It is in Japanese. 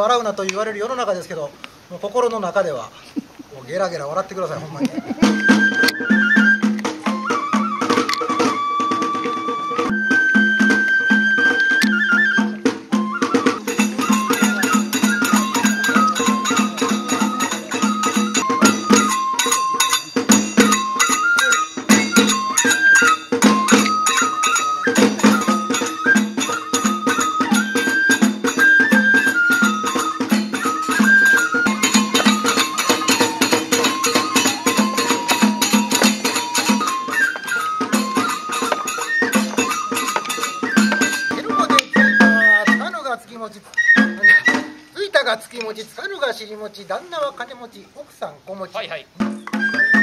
笑うなと言われる世の中ですけど、もう心の中ではもうゲラゲラ笑ってください、ほんまに。ついたが月持ち、猿が尻持ち、旦那は金持ち、奥さん子持ち。はいはい。